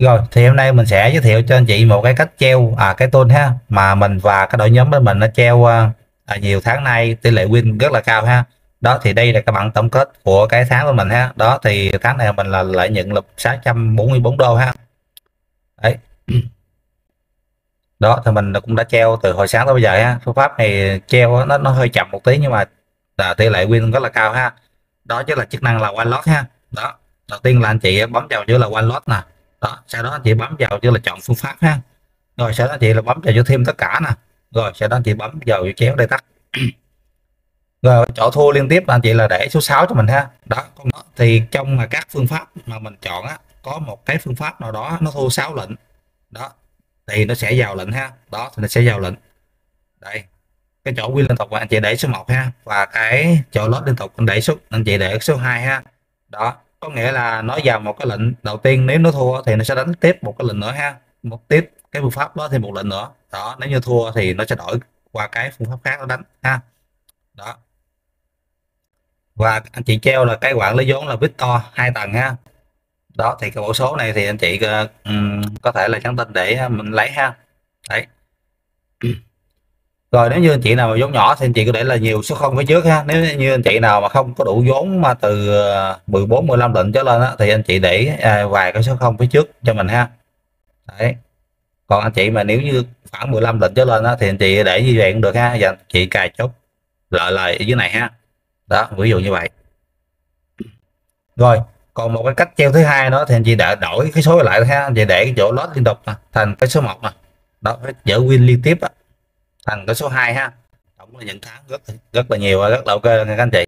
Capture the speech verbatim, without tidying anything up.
Rồi thì hôm nay mình sẽ giới thiệu cho anh chị một cái cách treo à cái tool ha, mà mình và cái đội nhóm của mình nó treo à, à, nhiều tháng nay tỷ lệ win rất là cao ha. Đó thì đây là cái bảng tổng kết của cái tháng của mình ha. Đó thì tháng này mình là lợi nhuận là sáu trăm bốn mươi bốn đô ha. Đấy. Đó thì mình cũng đã treo từ hồi sáng tới bây giờ ha. Phương pháp này treo á, nó nó hơi chậm một tí nhưng mà à, tỷ lệ win rất là cao ha. Đó chính là chức năng là one lot ha. Đó, đầu tiên là anh chị bấm vào chữ là one lot nè. Đó, sau đó anh chị bấm vào chữ là chọn phương pháp ha. Rồi sau đó anh chị là bấm vào chữ thêm tất cả nè. Rồi sau đó anh chị bấm vào chữ chéo để tắt. Rồi chỗ thua liên tiếp anh chị là để số sáu cho mình ha. Đó, thì trong mà các phương pháp mà mình chọn á, có một cái phương pháp nào đó nó thua sáu lệnh. Đó, thì nó sẽ vào lệnh ha. Đó thì nó sẽ vào lệnh. Đây, cái chỗ win liên tục anh chị để số một ha, và cái chỗ lót liên tục anh để số anh chị để số hai ha. Đó có nghĩa là nó vào một cái lệnh đầu tiên, nếu nó thua thì nó sẽ đánh tiếp một cái lệnh nữa ha, một tiếp cái phương pháp đó thêm một lệnh nữa. Đó, nếu như thua thì nó sẽ đổi qua cái phương pháp khác nó đánh ha. Đó, và anh chị treo là cái quản lý vốn là Victor hai tầng ha. Đó thì cái bộ số này thì anh chị uh, um, có thể là nhắn tin để mình lấy ha. Đấy. Rồi nếu như anh chị nào mà vốn nhỏ thì anh chị có để là nhiều số không phía trước ha. Nếu như anh chị nào mà không có đủ vốn mà từ ờ, mười bốn mười lăm lệnh trở lên á, thì anh chị để à, vài cái số không phía trước cho mình ha. Đấy. Còn anh chị mà nếu như khoảng mười lăm lệnh trở lên á, thì anh chị để như vậy cũng được ha. Và anh chị cài chốt lợi lời ở dưới này ha. Đó, ví dụ như vậy. Rồi, còn một cái cách treo thứ hai đó thì anh chị đã đổi cái số lại ha. Anh chị để cái chỗ lót liên tục nè, thành cái số một nè. Đó, cái chữ win liên tiếp á, thành cái số hai ha. Tổng là những tháng rất rất là nhiều và rất là ok nha các anh chị.